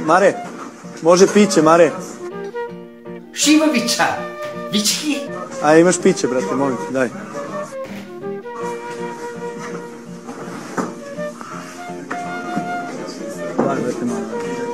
Mare, može piće, Mare. Šivovića, vički. A imaš piće, brate, molim te, daj. Daj, brate, malo.